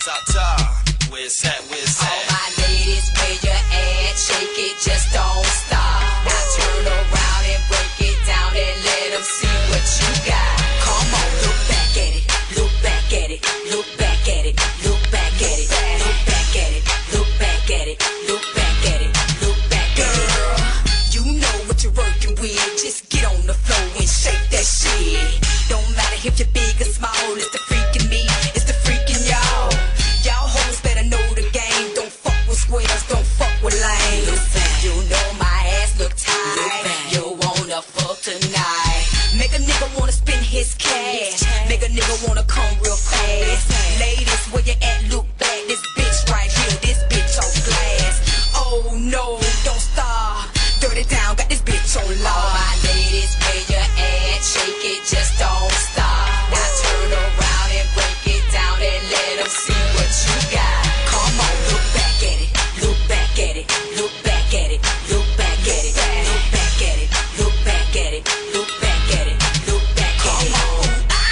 Top, top, where's that, where's that? All my ladies, where your at? Shake it, just don't stop. Now turn around and break it down and let them see what you got. Come on, look back at it, look back at it, look back at it, look back at it, look back at it, look back at it, look back at it, look back at it. Girl, you know what you're working with. Just get on the floor and shake that shit. Don't matter if you're big or small, it's the freaking me, it's the freaking y'all. Y'all hoes better know the game. Don't fuck with squares, don't fuck with lames. You know my ass look tight. You wanna fuck tonight. Make a nigga wanna spend his cash. Make a nigga wanna come real fast. Ladies, where you at? Look back. This bitch right here, this bitch on glass. Oh no, don't stop. Dirty down, got this bitch on lock. All my ladies, where you at? Shake it, just don't stop. Now turn around and break it down and let them see what you got. Come on, look back at it, look back at it, look back at it, look back at it, look back at it, look back at it, look back at it, look back at it. Come on,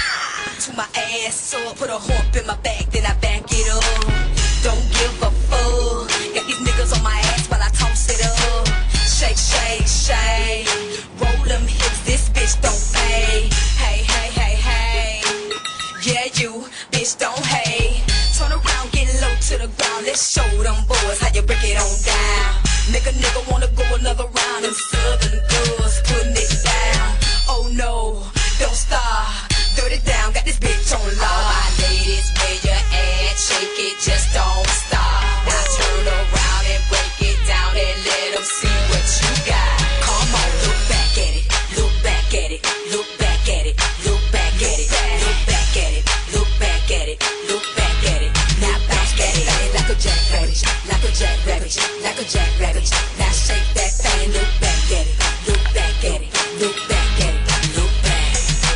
to my ass up, put a hump in my back, then I back it up. Don't give a fuck. Got these niggas on my ass while I toss it up. Shake, shake, shake. Roll them hips, this bitch don't pay. Hey, hey, hey, hey. Yeah, you, bitch don't hate. Turn around, get low to the ground. Let's show them boys how you break it on down. Make a nigga wanna go another round. Them southern girls putting it down. Oh no, don't stop. Dirty down, got this bitch on lock. All my ladies, where you at? Shake it, just don't stop. Now turn around and break it down and let them see what you got. Come on, look back at it, look back at it, look back at it, look back at it, look back at it, look back at it, look back at it. Now back at it, like a jackrabbit, like a jackrabbit, like a jackrabbit. Now shake that thing, look back at it, look back at it, look back at it, look back.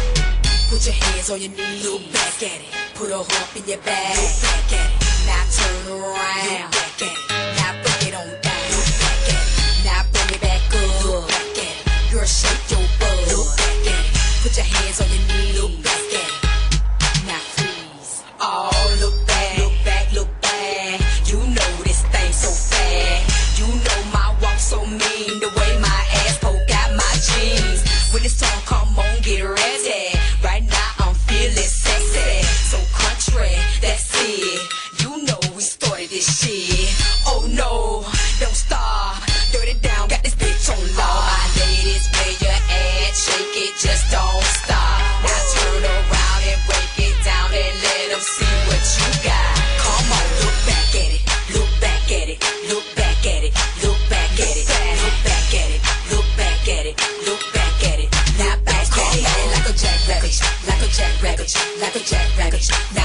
Put your hands on your knees, look back at it. Put a hump in your back, look back at it. Now turn around, look back at it. Now break it on down, look back at it. Now bring it back up, look back at it. Girl, shake your butt, look back at it. Put your hands on your knees, look back at it. Now freeze. Oh, look back, look back, look back. You know this thing so fat. You know my walk so mean, the way my ass poke out my jeans. When this song come on, get ready. Right now I'm feeling sexy, so country, that's it. You know we started this shit. Oh no, don't stop. Dirty down, got this bitch on lock. All my ladies, where you at? Shake it, just don't stop. Now turn around and break it down and let them see what you got. Come on, look back at it, look back at it, look back at it, look back at it, look back at it, look back at it, look back at it. Now back at it, like a jackrabbit, like a jackrabbit, like a jackrabbit.